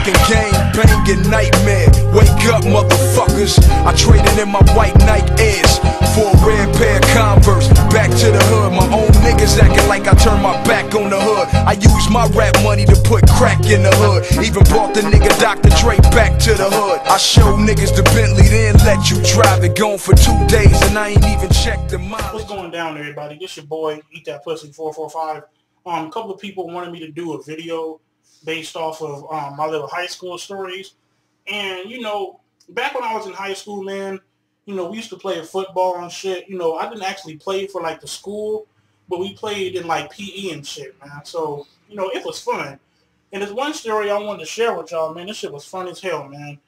fucking game, banging nightmare. Wake up, motherfuckers. I traded in my white Nike Airs for a red pair of Converse. Back to the hood, my own niggas acting like I turned my back on the hood. I use my rap money to put crack in the hood. Even brought the nigga Dr. Dre back to the hood. I showed niggas the Bentley, then let you drive it. Gone for 2 days and I ain't even checked the mileage. What's going down, everybody? This your boy, Eat That Pussy 445. A couple of people wanted me to do a video based off of my little high school stories. And, you know, back when I was in high school, man, you know, we used to play football and shit. You know, I didn't actually play for, like, the school, but we played in, like, PE and shit, man. So, you know, it was fun. And there's one story I wanted to share with y'all, man. This shit was fun as hell, man.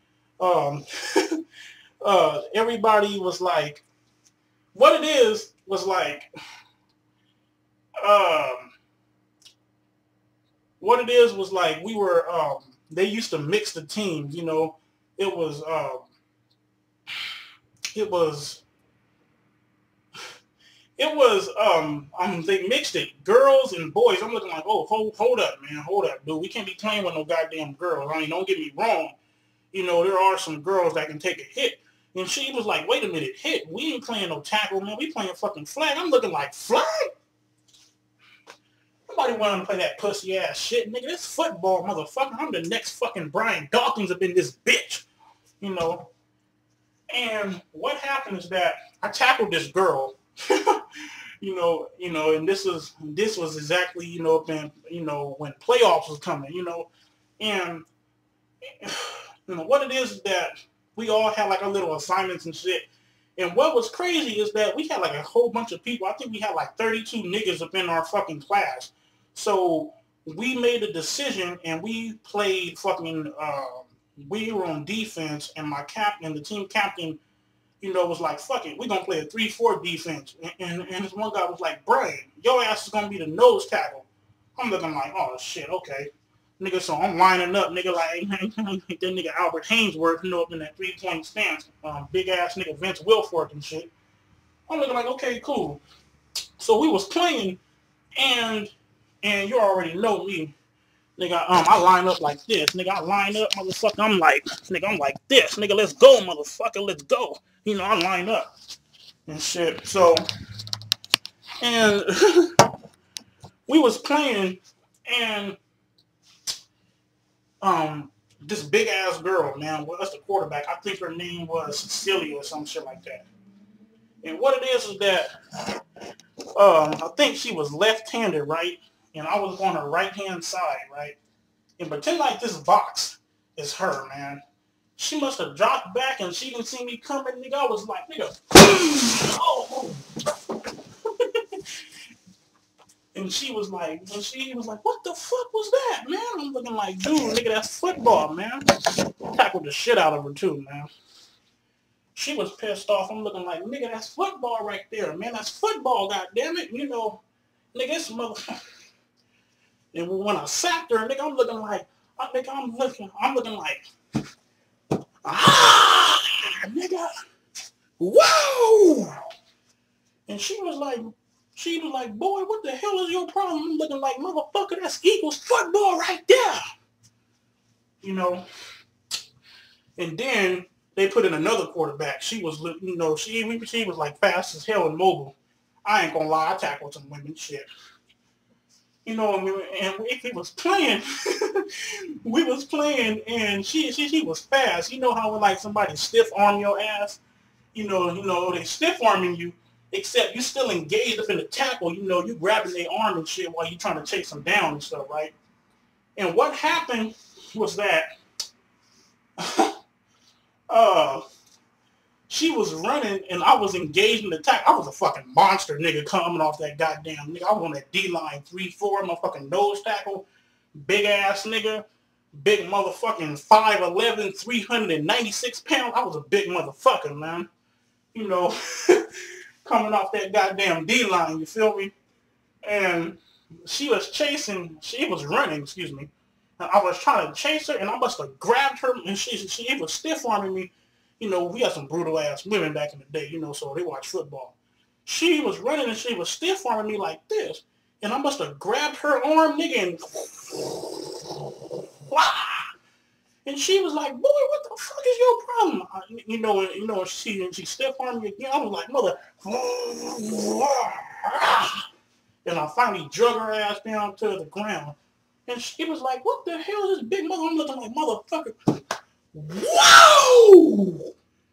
Everybody was like, what it is was like, what it is was like we were, they used to mix the teams, you know. They mixed it, girls and boys. I'm looking like, oh, hold up, man, hold up, dude. We can't be playing with no goddamn girls. I mean, don't get me wrong. You know, there are some girls that can take a hit. And she was like, wait a minute, hit? We ain't playing no tackle, man. We playing fucking flag. I'm looking like, flag? Nobody wanted to play that pussy ass shit, nigga. This football, motherfucker. I'm the next fucking Bryant Dawkins up in this bitch. You know? And what happened is that I tackled this girl. you know, and this was exactly, you know, when playoffs was coming, you know. And you know what it is that we all had like our little assignments and shit. And what was crazy is that we had like a whole bunch of people. I think we had like 32 niggas up in our fucking class. So we made a decision and we played fucking, we were on defense, and my captain, the team captain, you know, was like, fuck it, we're going to play a 3-4 defense. And this one guy was like, Bryant, your ass is going to be the nose tackle. I'm looking like, oh shit, okay. Nigga, so I'm lining up, nigga, like that nigga Albert Hainsworth, you know, up in that 3-point stance. Big ass nigga Vince Wilfork and shit. I'm looking like, okay, cool. So we was playing, and you already know me. Nigga, I line up like this. Nigga, I line up, motherfucker. I'm like this. Nigga, let's go, motherfucker, let's go. You know, I line up and shit. So, and we was playing, and this big ass girl, man, well, that's the quarterback. I think her name was Cecilia or some shit like that. And what it is that I think she was left-handed, right? And I was on her right-hand side, right? And pretend like this box is her, man. She must have dropped back and she didn't see me coming, nigga. I was like, nigga, oh. And she was like, what the fuck was that, man? I'm looking like, dude, nigga, that's football, man. Tackled the shit out of her, too, man. She was pissed off. I'm looking like, nigga, that's football right there, man. That's football, goddammit. You know, nigga, this motherfucker. And when I sacked her, nigga, I'm looking like, nigga, whoa. And she was like, boy, what the hell is your problem? I'm looking like, motherfucker, that's equals football right there. You know? And then they put in another quarterback. She was, you know, she was like fast as hell and mobile. I ain't gonna lie, I tackled some women, shit. You know, and we was playing, and she was fast. You know how when like somebody stiff arm your ass? You know, they stiff arming you, except you still engaged up in the tackle. You know, you grabbing their arm and shit while you trying to chase them down and stuff, right? And what happened was that she was running and I was engaged in the attack. I was a fucking monster, nigga, coming off that goddamn nigga. I was on that D-line 3-4, motherfucking nose tackle, big ass nigga, big motherfucking 5'11", 396 pounds. I was a big motherfucker, man. You know, coming off that goddamn D-line, you feel me? And she was running, excuse me. And I was trying to chase her, and I must have grabbed her, and she was stiff-arming me. You know, we had some brutal-ass women back in the day, you know, so they watch football. She was running, and she was stiff-arming me like this. And I must have grabbed her arm, nigga, and And she was like, boy, what the fuck is your problem? She stiff armed me again. I was like, mother. And I finally drug her ass down to the ground. And she was like, what the hell is this big mother? I'm looking like, motherfucker. Whoa!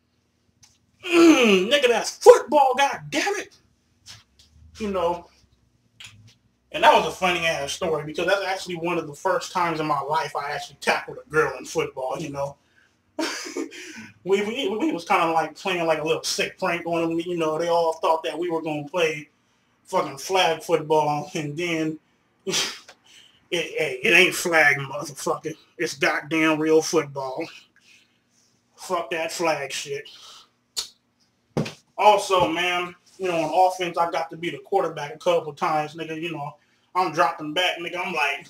Nigga, that's football, god damn it. You know, and that was a funny ass story because that's actually one of the first times in my life I actually tackled a girl in football, you know. we was kind of like playing like a little sick prank on them, you know. They all thought that we were going to play fucking flag football, and then it ain't flag, motherfucker. It's goddamn real football. Fuck that flag shit. Also, man, you know, on offense, I got to be the quarterback a couple times, nigga. You know, I'm dropping back, nigga. I'm like,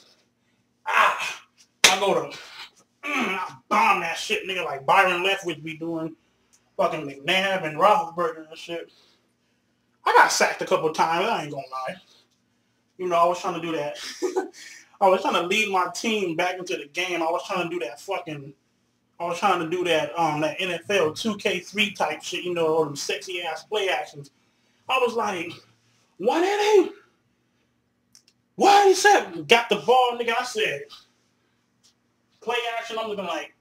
I go to, I bomb that shit, nigga, like Byron Leftwich be doing, fucking McNabb and Roethlisberger and shit. I got sacked a couple times, I ain't gonna lie. You know, I was trying to do that. I was trying to lead my team back into the game. I was trying to do that that NFL 2K3 type shit, you know, or them sexy ass play actions. I was like, what inning? What he said? Got the ball, nigga. I said, play action. I'm looking like,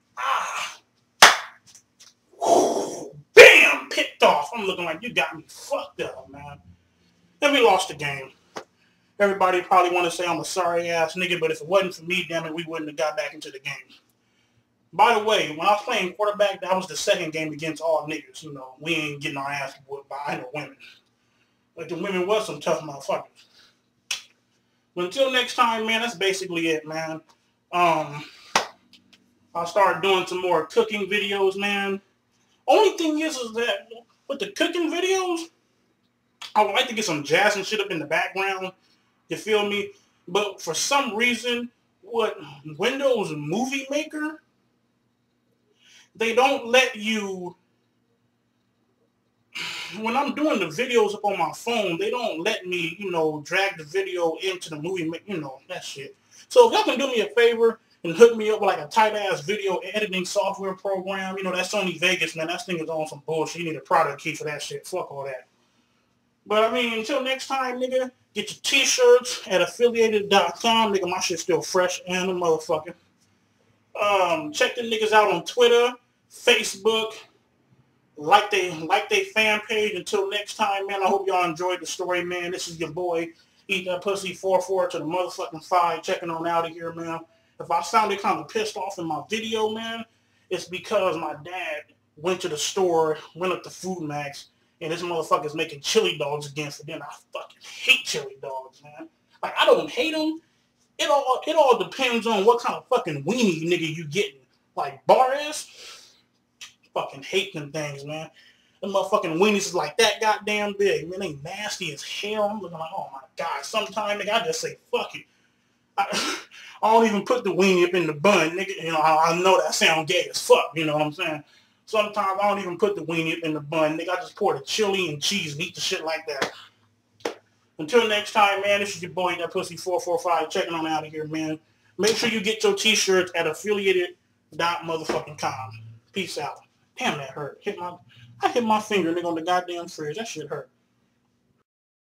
bam, picked off. I'm looking like, you got me fucked up, man. Then we lost the game. Everybody probably want to say I'm a sorry ass nigga, but if it wasn't for me, damn it, we wouldn't have got back into the game. By the way, when I was playing quarterback, that was the second game against all niggas. You know, we ain't getting our ass whooped by no women. But the women was some tough motherfuckers. But until next time, man, that's basically it, man. I'll start doing some more cooking videos, man. Only thing is that with the cooking videos, I would like to get some jazz and shit up in the background. You feel me? But for some reason, what Windows Movie Maker, they don't let you, when I'm doing the videos up on my phone, they don't let me, you know, drag the video into the movie, you know, that shit. So if y'all can do me a favor and hook me up with like a tight-ass video editing software program, you know, that's Sony Vegas, man. That thing is on some bullshit. You need a product key for that shit. Fuck all that. But, I mean, until next time, nigga, get your t-shirts at affiliated.com. Nigga, my shit's still fresh and a motherfucker. Check the niggas out on Twitter, Facebook, like they fan page. Until next time, man, I hope y'all enjoyed the story, man. This is your boy, Eat That Pussy 44 to the motherfucking 5, checking on out of here, man. If I sounded kind of pissed off in my video, man, it's because my dad went to the store, went up to Food Max, and this motherfucker's making chili dogs again for dinner. I fucking hate chili dogs, man. Like, I don't hate them. It all depends on what kind of fucking weenie nigga you getting. Like, Boris, fucking hate them things, man. Them motherfucking weenies is like that goddamn big. Man, they nasty as hell. I'm looking like, oh my God. Sometimes, nigga, I just say, fuck it. I don't even put the weenie up in the bun, nigga. You know, I know that sound gay as fuck, you know what I'm saying? Sometimes I don't even put the weenie up in the bun, nigga. I just pour the chili and cheese and eat the shit like that. Until next time, man, this is your boy, That Pussy 445, checking on out of here, man. Make sure you get your t-shirts at affiliated.com. Peace out. Damn, that hurt. I hit my finger, nigga, on the goddamn fridge. That shit hurt.